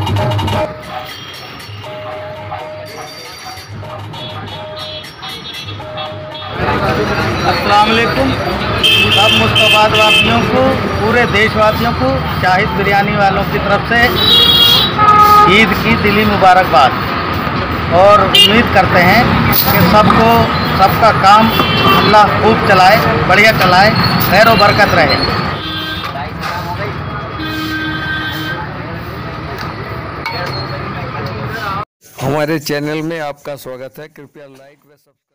अस्सलाम वालेकुम सब मुस्तफाद वासियों को, पूरे देशवासियों को शाहिद बिरयानी वालों की तरफ से ईद की दिली मुबारकबाद। और उम्मीद करते हैं कि सबका काम अल्लाह खूब चलाए, बढ़िया चलाए, खैर और बरकत रहे। हमारे चैनल में आपका स्वागत है। कृपया लाइक व सब्सक्राइब